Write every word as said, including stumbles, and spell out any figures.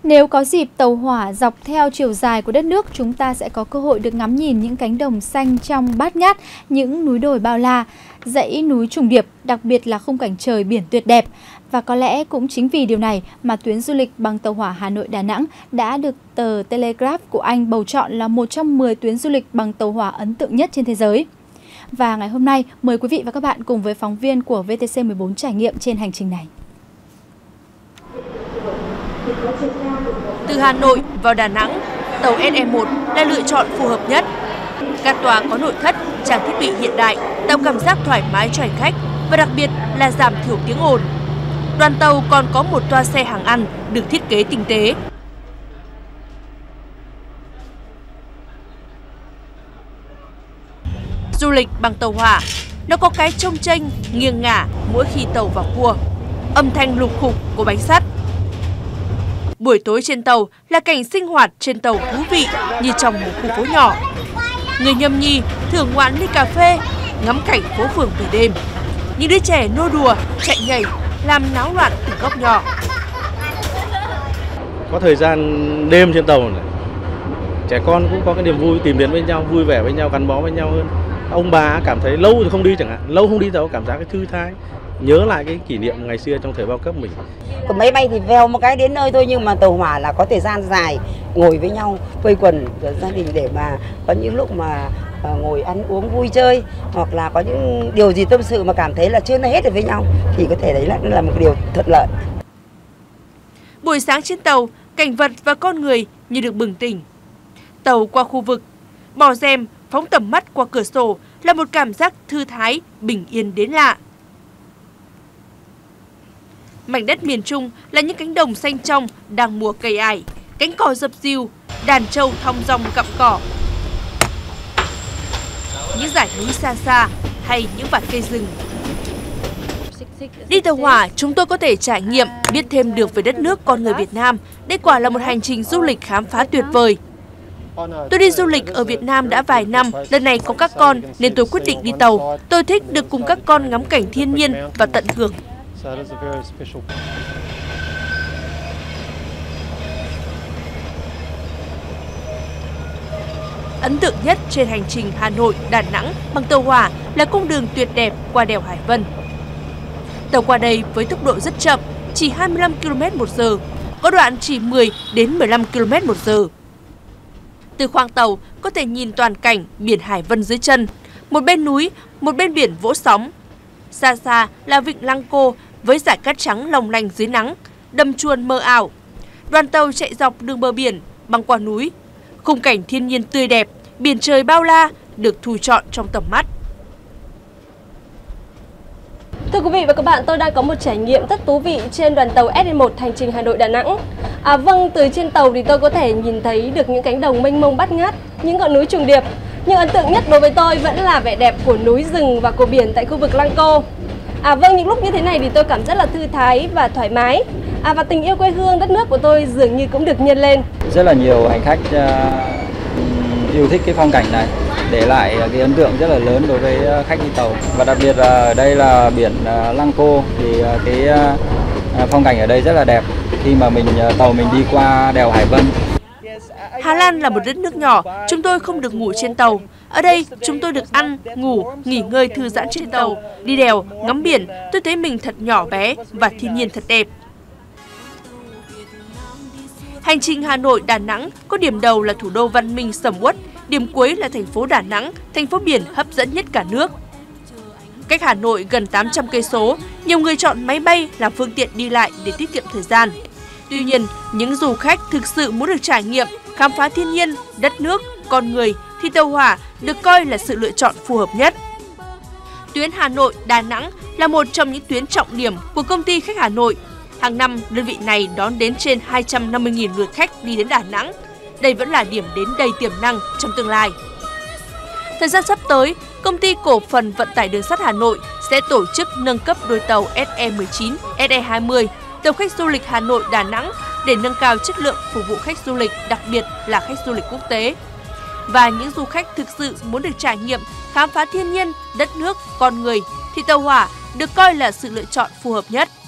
Nếu có dịp tàu hỏa dọc theo chiều dài của đất nước, chúng ta sẽ có cơ hội được ngắm nhìn những cánh đồng xanh trong bát ngát, những núi đồi bao la, dãy núi trùng điệp, đặc biệt là khung cảnh trời biển tuyệt đẹp. Và có lẽ cũng chính vì điều này mà tuyến du lịch bằng tàu hỏa Hà Nội - Đà Nẵng đã được tờ Telegraph của Anh bầu chọn là một trong mười tuyến du lịch bằng tàu hỏa ấn tượng nhất trên thế giới. Và ngày hôm nay, mời quý vị và các bạn cùng với phóng viên của vê tê xê mười bốn trải nghiệm trên hành trình này. Từ Hà Nội vào Đà Nẵng, tàu ét e một là lựa chọn phù hợp nhất. Các toa có nội thất, trang thiết bị hiện đại, tạo cảm giác thoải mái cho hành khách và đặc biệt là giảm thiểu tiếng ồn. Đoàn tàu còn có một toa xe hàng ăn được thiết kế tinh tế. Du lịch bằng tàu hỏa, nó có cái chông chênh, nghiêng ngả mỗi khi tàu vào cua, âm thanh lục khục của bánh sắt. Buổi tối trên tàu là cảnh sinh hoạt trên tàu thú vị như trong một khu phố nhỏ. Người nhâm nhi thưởng ngoạn ly cà phê, ngắm cảnh phố phường về đêm. Những đứa trẻ nô đùa, chạy nhảy, làm náo loạn từng góc nhỏ. Có thời gian đêm trên tàu này, trẻ con cũng có cái niềm vui tìm đến với nhau, vui vẻ với nhau, gắn bó với nhau hơn. Ông bà cảm thấy lâu thì không đi chẳng hạn, lâu không đi tàu cảm giác cái thư thái, nhớ lại cái kỷ niệm ngày xưa trong thời bao cấp mình. Còn máy bay thì vèo một cái đến nơi thôi, nhưng mà tàu hỏa là có thời gian dài ngồi với nhau, quây quần gia đình để mà có những lúc mà ngồi ăn uống vui chơi, hoặc là có những điều gì tâm sự mà cảm thấy là chưa nói hết được với nhau thì có thể đấy là, là một điều thuận lợi. Buổi sáng trên tàu, cảnh vật và con người như được bừng tỉnh. Tàu qua khu vực, bỏ rèm, phóng tầm mắt qua cửa sổ là một cảm giác thư thái, bình yên đến lạ. Mảnh đất miền Trung là những cánh đồng xanh trong đang mùa cây ải, cánh cò dập dìu, đàn trâu thong dong gặm cỏ. Những dải núi xa xa hay những vạt cây rừng. Đi tàu hỏa, chúng tôi có thể trải nghiệm, biết thêm được về đất nước con người Việt Nam. Đây quả là một hành trình du lịch khám phá tuyệt vời. Tôi đi du lịch ở Việt Nam đã vài năm, lần này có các con nên tôi quyết định đi tàu. Tôi thích được cùng các con ngắm cảnh thiên nhiên và tận hưởng. Ấn tượng nhất trên hành trình Hà Nội - Đà Nẵng bằng tàu hỏa là cung đường tuyệt đẹp qua đèo Hải Vân. Tàu qua đây với tốc độ rất chậm, chỉ hai mươi lăm ki lô mét một giờ, có đoạn chỉ mười đến mười lăm ki lô mét một giờ. Từ khoang tàu có thể nhìn toàn cảnh biển Hải Vân dưới chân, một bên núi, một bên biển vỗ sóng. Xa xa là vịnh Lăng Cô với dải cát trắng long lanh dưới nắng, đầm chuồn mơ ảo. Đoàn tàu chạy dọc đường bờ biển, băng qua núi. Khung cảnh thiên nhiên tươi đẹp, biển trời bao la được thu trọn trong tầm mắt. Thưa quý vị và các bạn, tôi đang có một trải nghiệm rất thú vị trên đoàn tàu ét e một hành trình Hà Nội - Đà Nẵng. À, vâng, từ trên tàu thì tôi có thể nhìn thấy được những cánh đồng mênh mông bát ngát, những ngọn núi trùng điệp. Nhưng ấn tượng nhất đối với tôi vẫn là vẻ đẹp của núi rừng và của biển tại khu vực Lăng Cô. À, vâng, những lúc như thế này thì tôi cảm rất là thư thái và thoải mái. À, và tình yêu quê hương đất nước của tôi dường như cũng được nhân lên. Rất là nhiều hành khách uh, yêu thích cái phong cảnh này, để lại cái ấn tượng rất là lớn đối với khách đi tàu. Và đặc biệt là ở đây là biển uh, Lăng Cô thì uh, cái uh, phong cảnh ở đây rất là đẹp khi mà mình uh, tàu mình đi qua đèo Hải Vân. Hà Lan là một đất nước nhỏ, chúng tôi không được ngủ trên tàu. Ở đây, chúng tôi được ăn, ngủ, nghỉ ngơi thư giãn trên tàu, đi đèo, ngắm biển. Tôi thấy mình thật nhỏ bé và thiên nhiên thật đẹp. Hành trình Hà Nội - Đà Nẵng có điểm đầu là thủ đô văn minh sầm uất, điểm cuối là thành phố Đà Nẵng, thành phố biển hấp dẫn nhất cả nước. Cách Hà Nội gần tám trăm cây số, nhiều người chọn máy bay làm phương tiện đi lại để tiết kiệm thời gian. Tuy nhiên, những du khách thực sự muốn được trải nghiệm, khám phá thiên nhiên, đất nước, con người thì tàu hỏa được coi là sự lựa chọn phù hợp nhất. Tuyến Hà Nội - Đà Nẵng là một trong những tuyến trọng điểm của công ty khách Hà Nội. Hàng năm, đơn vị này đón đến trên hai trăm năm mươi nghìn lượt khách đi đến Đà Nẵng. Đây vẫn là điểm đến đầy tiềm năng trong tương lai. Thời gian sắp tới, Công ty Cổ phần Vận tải Đường sắt Hà Nội sẽ tổ chức nâng cấp đôi tàu ét e mười chín, ét e hai mươi, tàu khách du lịch Hà Nội - Đà Nẵng để nâng cao chất lượng phục vụ khách du lịch, đặc biệt là khách du lịch quốc tế. Và những du khách thực sự muốn được trải nghiệm, khám phá thiên nhiên, đất nước, con người thì tàu hỏa được coi là sự lựa chọn phù hợp nhất.